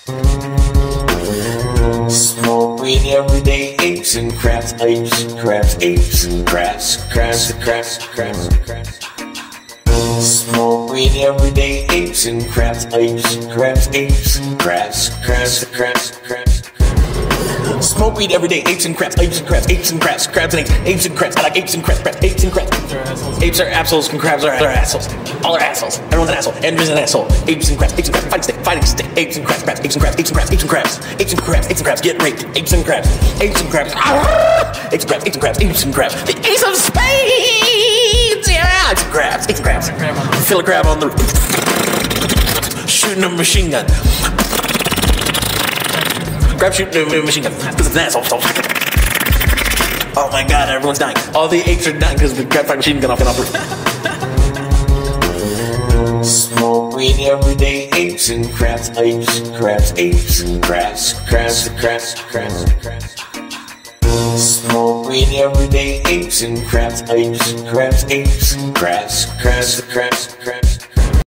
Smoke weed every day, apes and crabs, apes, crabs, apes and crabs, crabs, crabs, crabs, crabs. Smoke weed every day, apes and crabs, apes, crabs, apes and crabs, crabs, crabs, crabs. Smoke weed every day, apes and crabs, apes and crabs, apes and crabs, crabs and apes, apes and crabs. I like apes and crabs, apes and crabs. Apes are assholes and crabs are assholes. All are assholes. Everyone's an asshole. Andrew's an asshole. Apes and crabs, fighting stick, apes and crabs, apes and crabs, apes and crabs, apes and crabs, apes and crabs, apes and crabs, get raped. Apes and crabs, apes and crabs, apes and crabs, apes and crabs, apes and crabs. The ace of spades, yeah, apes and crabs, apes and crabs. Fiddler crab on the roof, shooting a machine gun. Crab shooting a machine gun because it's an asshole. Oh my god, everyone's dying. All the apes are dying because the crab fighting machine gun off the roof. Smoke weed every day, apes and crabs, apes, crabs, apes and crabs, crabs, crabs, crabs, crabs. Smoke weed every day, apes and crabs, apes, crabs, apes and crabs, crabs, crabs, crabs.